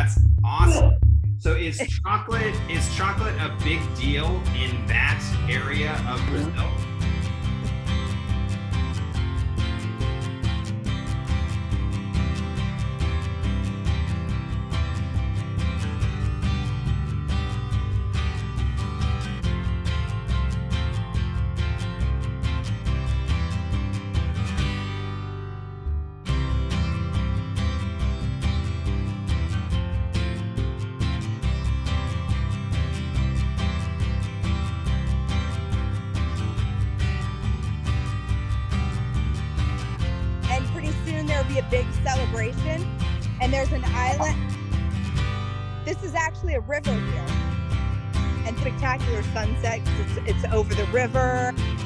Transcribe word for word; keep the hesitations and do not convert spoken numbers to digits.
That's awesome. So is chocolate is chocolate a big deal in that area of Brazil? There'll be a big celebration, and there's an island. This is actually a river here, and spectacular sunset. It's, it's over the river.